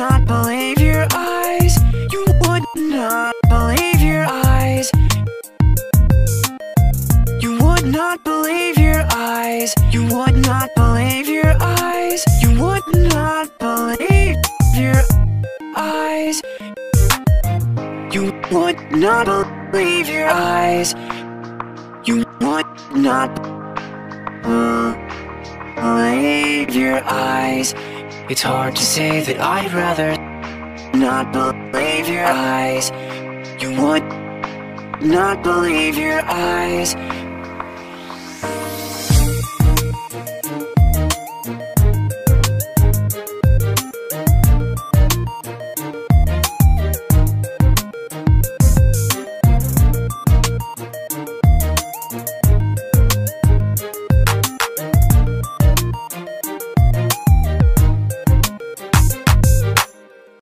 not believe your eyes. You would not believe your eyes. You would not believe your eyes. You would not believe your eyes. You would not believe your eyes. You would not believe your eyes. You would not believe your eyes. It's hard to say that I'd rather not believe your eyes. You would not believe your eyes.